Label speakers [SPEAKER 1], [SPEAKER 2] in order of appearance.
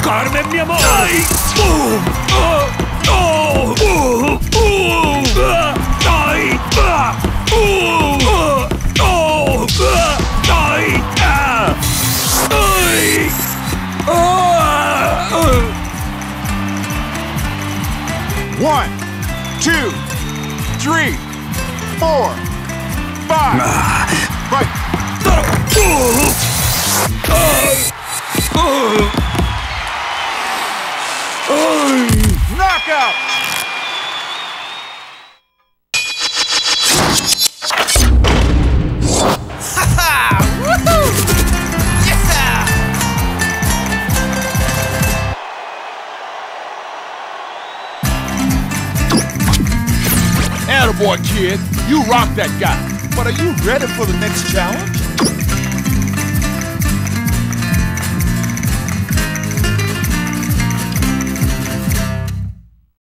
[SPEAKER 1] Carmen, mi amor.
[SPEAKER 2] Ay. One, two, three, 4, 5. Right. Knockout.
[SPEAKER 3] Attaboy, kid. You rock that guy. But are you ready for the next challenge?